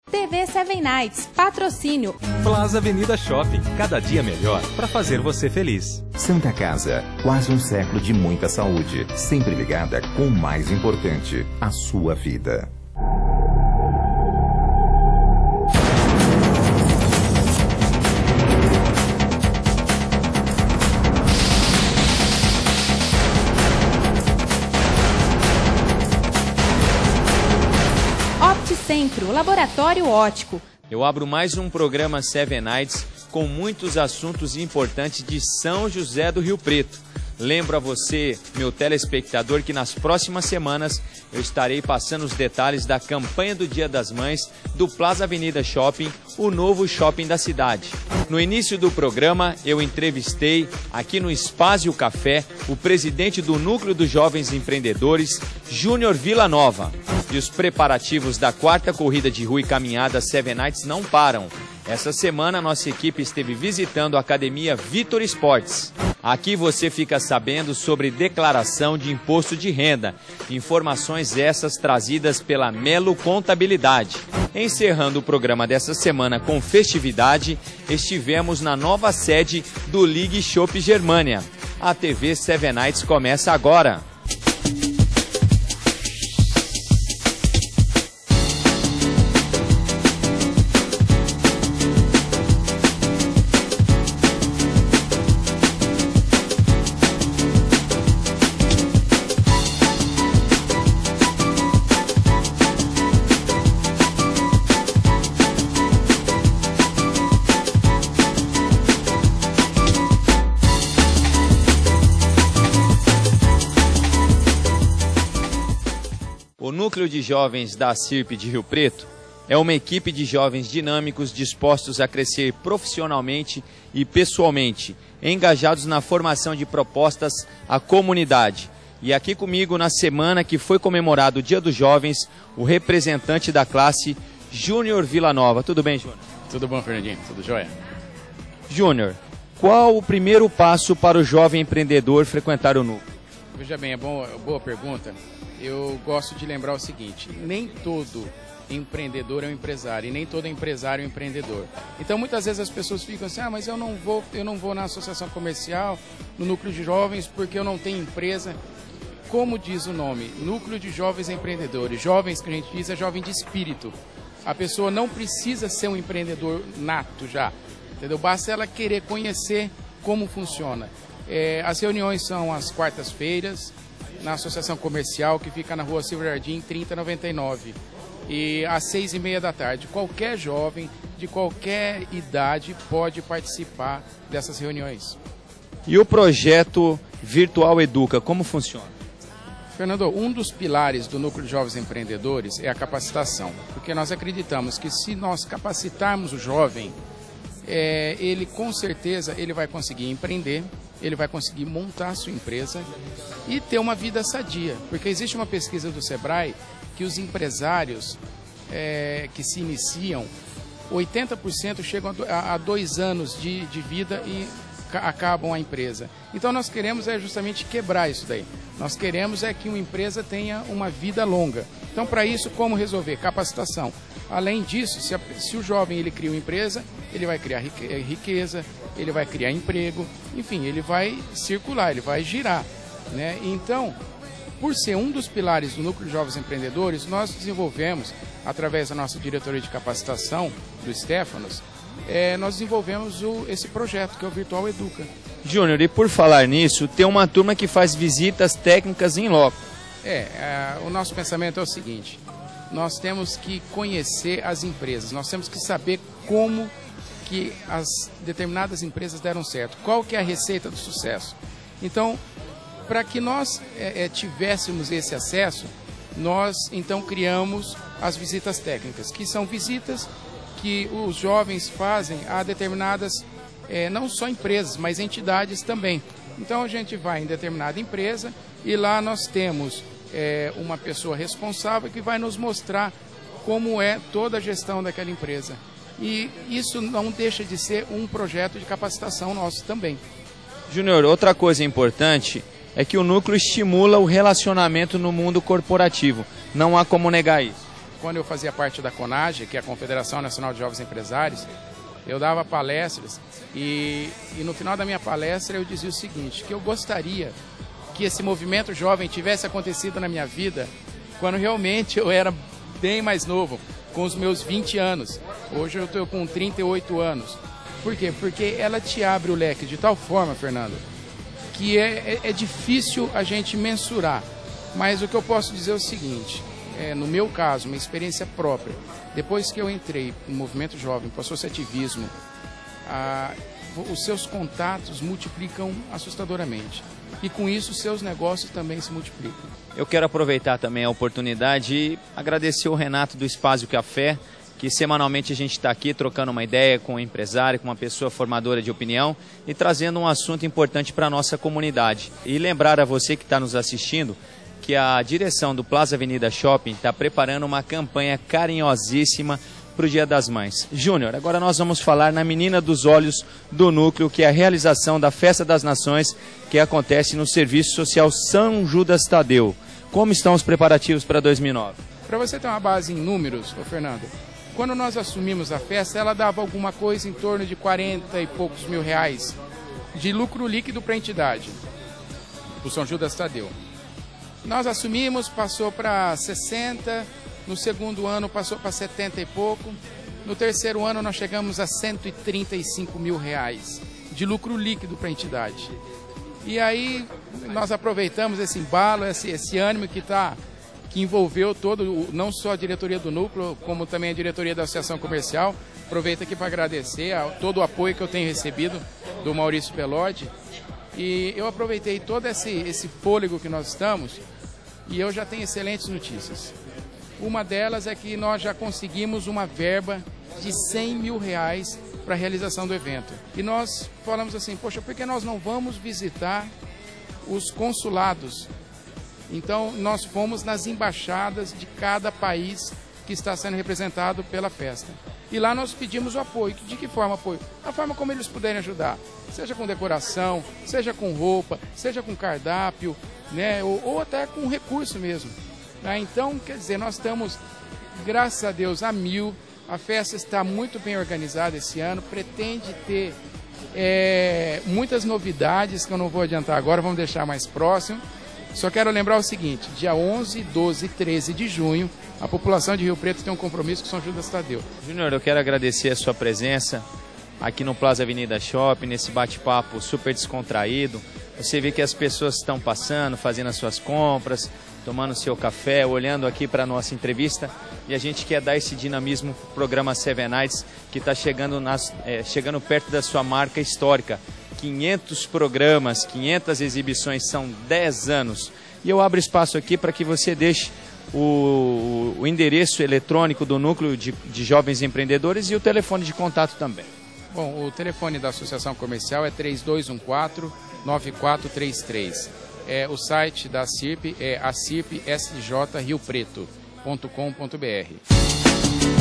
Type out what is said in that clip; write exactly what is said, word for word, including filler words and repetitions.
T V Seven Nights, patrocínio. Plaza Avenida Shopping, cada dia melhor para fazer você feliz. Santa Casa, quase um século de muita saúde, sempre ligada com o mais importante, a sua vida. Centro, Laboratório Óptico. Eu abro mais um programa Seven Nights com muitos assuntos importantes de São José do Rio Preto. Lembro a você, meu telespectador, que nas próximas semanas eu estarei passando os detalhes da campanha do Dia das Mães do Plaza Avenida Shopping, o novo shopping da cidade. No início do programa, eu entrevistei, aqui no Espásio Café, o presidente do Núcleo dos Jovens Empreendedores, Júnior Villanova. E os preparativos da quarta corrida de rua e caminhada Seven Nights não param. Essa semana, nossa equipe esteve visitando a Academia Vitor Esportes. Aqui você fica sabendo sobre declaração de imposto de renda. Informações essas trazidas pela Melo Contabilidade. Encerrando o programa dessa semana com festividade, estivemos na nova sede do Ligue Shop Germânia. A T V Seven Nights começa agora. O Núcleo de Jovens da CIRP de Rio Preto é uma equipe de jovens dinâmicos dispostos a crescer profissionalmente e pessoalmente, engajados na formação de propostas à comunidade. E aqui comigo, na semana que foi comemorado o Dia dos Jovens, o representante da classe, Júnior Villanova. Tudo bem, Júnior? Tudo bom, Fernandinho? Tudo jóia? Júnior, qual o primeiro passo para o jovem empreendedor frequentar o núcleo? Veja bem, é bom, boa pergunta. Eu gosto de lembrar o seguinte, nem todo empreendedor é um empresário e nem todo empresário é um empreendedor. Então muitas vezes as pessoas ficam assim, ah, mas eu não vou, eu não vou na associação comercial, no núcleo de jovens, porque eu não tenho empresa. Como diz o nome, núcleo de jovens empreendedores, jovens que a gente diz é jovem de espírito. A pessoa não precisa ser um empreendedor nato já, entendeu? Basta ela querer conhecer como funciona. É, as reuniões são às quartas-feiras, na Associação Comercial, que fica na rua Silva Jardim, trinta noventa e nove. E às seis e meia da tarde. Qualquer jovem, de qualquer idade, pode participar dessas reuniões. E o projeto Virtual Educa, como funciona? Fernando, um dos pilares do Núcleo de Jovens Empreendedores é a capacitação. Porque nós acreditamos que se nós capacitarmos o jovem, é, ele com certeza ele vai conseguir empreender, ele vai conseguir montar a sua empresa e ter uma vida sadia. Porque existe uma pesquisa do Sebrae que os empresários é, que se iniciam, oitenta por cento chegam a, a dois anos de, de vida e acabam a empresa. Então nós queremos é justamente quebrar isso daí. Nós queremos é que uma empresa tenha uma vida longa. Então para isso, como resolver? Capacitação. Além disso, se, a, se o jovem ele cria uma empresa, ele vai criar riqueza, ele vai criar emprego, enfim, ele vai circular, ele vai girar, né? Então, por ser um dos pilares do Núcleo de Jovens Empreendedores, nós desenvolvemos, através da nossa diretoria de capacitação, do Stefanos, é, nós desenvolvemos o, esse projeto, que é o Virtual Educa. Júnior, e por falar nisso, tem uma turma que faz visitas técnicas em loco. É, é, o nosso pensamento é o seguinte, nós temos que conhecer as empresas, nós temos que saber como que as determinadas empresas deram certo, qual que é a receita do sucesso. Então, para que nós é, é, tivéssemos esse acesso, nós então criamos as visitas técnicas, que são visitas que os jovens fazem a determinadas, é, não só empresas, mas entidades também. Então a gente vai em determinada empresa e lá nós temos é, uma pessoa responsável que vai nos mostrar como é toda a gestão daquela empresa. E isso não deixa de ser um projeto de capacitação nosso também. Júnior, outra coisa importante é que o núcleo estimula o relacionamento no mundo corporativo. Não há como negar isso. quando eu fazia parte da CONAGE, que é a Confederação Nacional de Jovens Empresários, eu dava palestras e, e no final da minha palestra eu dizia o seguinte, que eu gostaria que esse movimento jovem tivesse acontecido na minha vida quando realmente eu era bem mais novo, com os meus vinte anos. Hoje eu estou com trinta e oito anos. Por quê? Porque ela te abre o leque de tal forma, Fernando, que é, é, é difícil a gente mensurar. Mas o que eu posso dizer é o seguinte, é, no meu caso, uma experiência própria, depois que eu entrei no movimento jovem, para o associativismo, ah, os seus contatos multiplicam assustadoramente. E com isso, os seus negócios também se multiplicam. Eu quero aproveitar também a oportunidade e agradecer o Renato do Espaço Café, que semanalmente a gente está aqui trocando uma ideia com um empresário, com uma pessoa formadora de opinião e trazendo um assunto importante para a nossa comunidade. E lembrar a você que está nos assistindo que a direção do Plaza Avenida Shopping está preparando uma campanha carinhosíssima para o Dia das Mães. Júnior, agora nós vamos falar na Menina dos Olhos do Núcleo, que é a realização da Festa das Nações, que acontece no Serviço Social São Judas Tadeu. Como estão os preparativos para dois mil e nove? Para você ter uma base em números, ô Fernando, quando nós assumimos a festa, ela dava alguma coisa em torno de quarenta e poucos mil reais de lucro líquido para a entidade, o São Judas Tadeu. Nós assumimos, passou para sessenta, no segundo ano passou para setenta e pouco, no terceiro ano nós chegamos a cento e trinta e cinco mil reais de lucro líquido para a entidade. E aí nós aproveitamos esse embalo, esse, esse ânimo que, tá, que envolveu todo, não só a diretoria do Núcleo, como também a diretoria da Associação Comercial. Aproveito aqui para agradecer a, todo o apoio que eu tenho recebido do Maurício Pelotti. E eu aproveitei todo esse, esse fôlego que nós estamos e eu já tenho excelentes notícias. Uma delas é que nós já conseguimos uma verba de cem mil reais para a realização do evento. E nós falamos assim, poxa, por que nós não vamos visitar os consulados? Então, nós fomos nas embaixadas de cada país que está sendo representado pela festa. E lá nós pedimos o apoio. De que forma apoio? Da forma como eles puderem ajudar. Seja com decoração, seja com roupa, seja com cardápio, né? ou, ou até com recurso mesmo. Né? Então, quer dizer, nós estamos, graças a Deus, a mil. A festa está muito bem organizada esse ano. Pretende ter é, muitas novidades que eu não vou adiantar agora, vamos deixar mais próximo. Só quero lembrar o seguinte, dia onze, doze e treze de junho, a população de Rio Preto tem um compromisso com São Judas Tadeu. Júnior, eu quero agradecer a sua presença aqui no Plaza Avenida Shopping, nesse bate-papo super descontraído. Você vê que as pessoas estão passando, fazendo as suas compras, tomando seu café, olhando aqui para a nossa entrevista. E a gente quer dar esse dinamismo para o programa Seven Nights, que está chegando, nas, é, chegando perto da sua marca histórica. quinhentos programas, quinhentas exibições, são dez anos. E eu abro espaço aqui para que você deixe o, o endereço eletrônico do Núcleo de, de Jovens Empreendedores e o telefone de contato também. Bom, o telefone da Associação Comercial é três dois um quatro, nove quatro três três. É, o site da C I R P é a c i r p s j rio preto ponto com ponto b r.